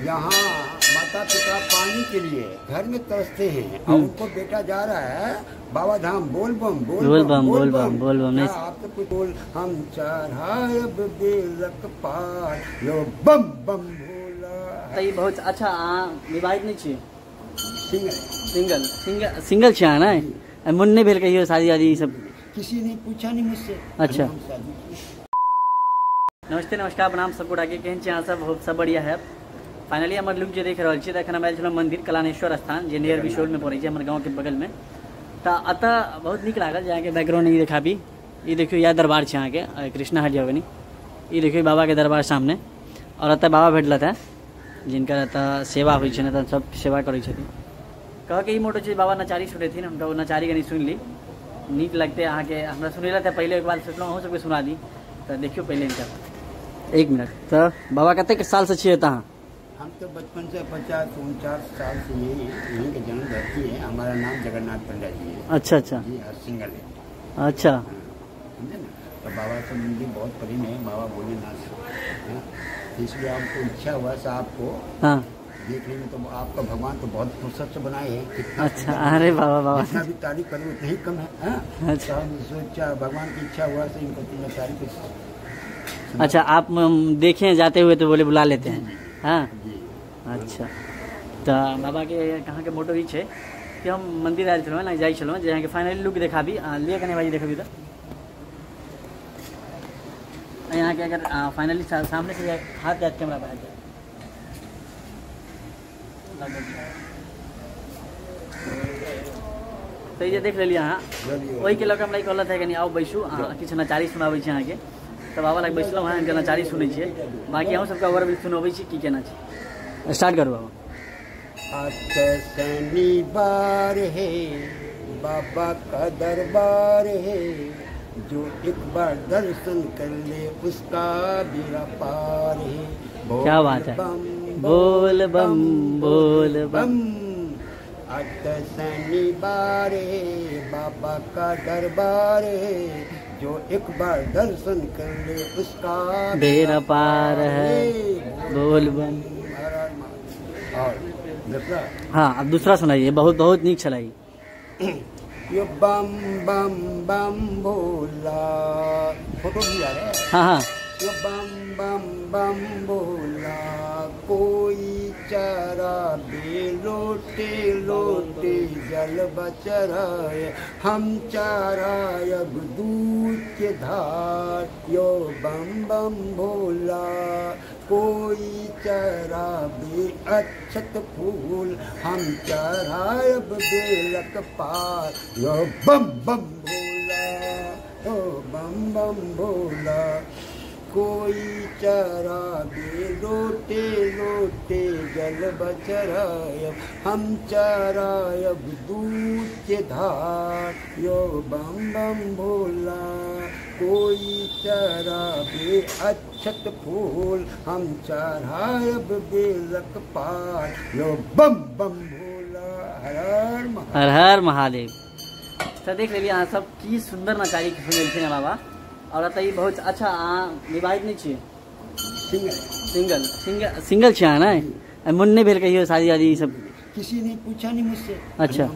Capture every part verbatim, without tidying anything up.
यहाँ माता पिता पानी के लिए घर में तरसते हैं और उनको बेटा जा रहा है बाबा धाम। बोल बम बोल बोल बम बोल बम बोल बम नहीं आप तो कुछ बोल हम चढ़ायब बेलक पार यो बम बम भोला। तो बहुत अच्छा विवाहित नहीं छे सिंगल सिंगल सिंगल सिंगल छे ना मुन्ने भेल कहियो शादी वादी सब किसी ने पूछा नहीं मुझसे। अच्छा नमस्ते नमस्कार प्रणाम सबको आगे केहन छे अहाँ सब सब बढ़िया है। फाइनली हमारे लुक जो देख रहा है एखन हम आयल छलहुँ मंदिर कलानेश्वर स्थान जे नियर बिशोल में पड़े हमारे गाँव के बगल में। तो अतः बहुत निक लागल जहाँ के बैकग्राउंड नहीं देखाबी। ये देखियो यह दरबार है अहाँ के कृष्णा हलिया बनी। ये देखियो बाबा के दरबार सामने और अतः बाबा भेटलत है जिनका अतः सेवा हुई है न सब सेवा करै छथिन। कह के ई मोटो चीज बाबा नचारी सुने थी हम नचारी कनी सुन ली नीक लगते अहाँ के हमरा सुनेला था पहले एक बार सोचलहुँ अहूँ सबके सुना दी। तो देखियो पहले इनका एक मिनट। तो बाबा कते के साल से छिए तहाँ? हम तो बचपन से पचास उनचास साल से यही यहीं के जन्म धरती है। हमारा नाम जगन्नाथ पंडा जी है। अच्छा अच्छा जी हाँ सिंगल है। अच्छा समझे ना। तो बाबा से मंदिर बहुत प्रेम है बाबा भोलेनाथ से, इसलिए हमको इच्छा हुआ से आपको हाँ देखने में। तो आपका भगवान तो बहुत फुर्सत से बनाए हैं। अच्छा अरे बाबा बाबा जितना भी तारीफ करूँ उतना ही कम है। हाँ अच्छा हम सोचा भगवान की इच्छा हुआ से इनको तीन तारीफ। अच्छा आप देखें जाते हुए तो बोले बुला लेते हैं। हाँ अच्छा तो बाबा के कहाँ के मोटो ही है कि हम मंदिर आयल छलहुँ ना जाइ छलहुँ जहाँ के फाइनली लुक देखाबी लिए कने भाई देखबी तो यहाँ के अगर फाइनली सामने से हाथ जात कैमरा पर जाए तो ये देख लेलिए अहाँ वही के लऽ कऽ हमरा कहलत है कि आओ बैसू किछु नचारी सुनाबै छी अहाँके। तो बाबा लग बैसलहुँ हाँ इनका नचारी सुनै छियै बाकी अहूँ सबके ओवर भी सुनबै छी की केना छै। स्टार्ट करू बाबा। आज शनिवार है बाबा का दरबार है जो एक बार दर्शन कर ले उसका बेड़ा पार है। क्या बात है बोल बम बोल बम। आज शनिवार है बाबा का दरबार है जो एक बार दर्शन कर ले उसका बेड़ा पार है बोल बम। और दूसरा हाँ अब दूसरा सुनाइए बहुत बहुत नीक छलाई। यो बम बम बम भोला फोटो भी आ रहा है। हाँ हाँ यो बम बम बम भोला कोई चरा बे लोटे लोटे जल बचराय हम चराय दूध के धार यो बम बम भोला कोई चरा बे अक्षत फूल हम चरायब बेलक पार यो बम बम भोला ओ बम बम भोला कोई चरा बे लोटे लोटे जल बचरायब हम चरायब दूध के धार यो बम बम भोला कोई चरा बे अक्षत फूल हम चढ़ायब बेलक पार यो बम बम भोला हर हर महादेव। हर हर महादेव। तो देख लीजिए अहाँ सब की सुंदर नचारी सुनेलखिन बाबा। और अतः बहुत अच्छा अहाँ विवाहित नहीं छिए सिंगल सिंगल सिंगल सिंगल छे अहाँ ना मुन्ने भेल कहियो शादी वादी सब किसी ने पूछा नहीं मुझसे। अच्छा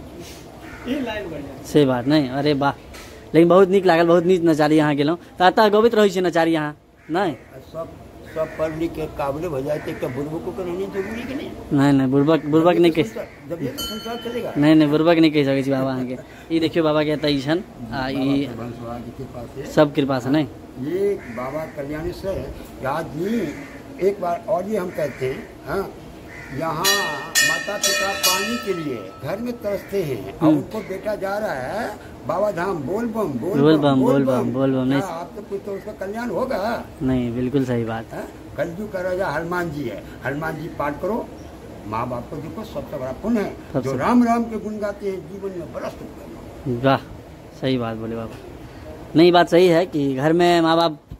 से बात नहीं अरे वाह लेकिन बहुत नीक लागल बहुत नीक नचारी अहाँ गेलहुँ। तो अतः गबैत रहै छै नचारी अहाँ नहीं सब सब पढ़ लिख के काबिल हो जाते तो बुर्बक को रहने जरूरी कि नहीं। नहीं नहीं बुर्बक बुर्बक नहीं कह जब ये संसार चलेगा नहीं नहीं बुर्बक नहीं कह सकै छी बाबा अहाँ के। ये देखियो बाबा के एतऽ छन आ ई सब कृपा से नहीं ये बाबा कल्याणेश्वर है आदमी। एक बार और ये हम कहते हैं हाँ यहाँ माता पिता पानी के लिए घर में तरसते हैं और उनको बेटा जा रहा है बाबा धाम। बोल बम बोल बोल बम बोल बम बोल बम नहीं आप तो कुछ तो उसका कल्याण होगा। नहीं बिल्कुल सही बात है। कलयुग का राजा हनुमान जी है। हनुमान जी पाठ करो माँ बाप को देखो सबसे बड़ा पुण्य है। जो राम राम के गुण गाते हैं जीवन में बरस। वाह सही बात बोले बाबा। नहीं बात सही है कि घर में माँ बाप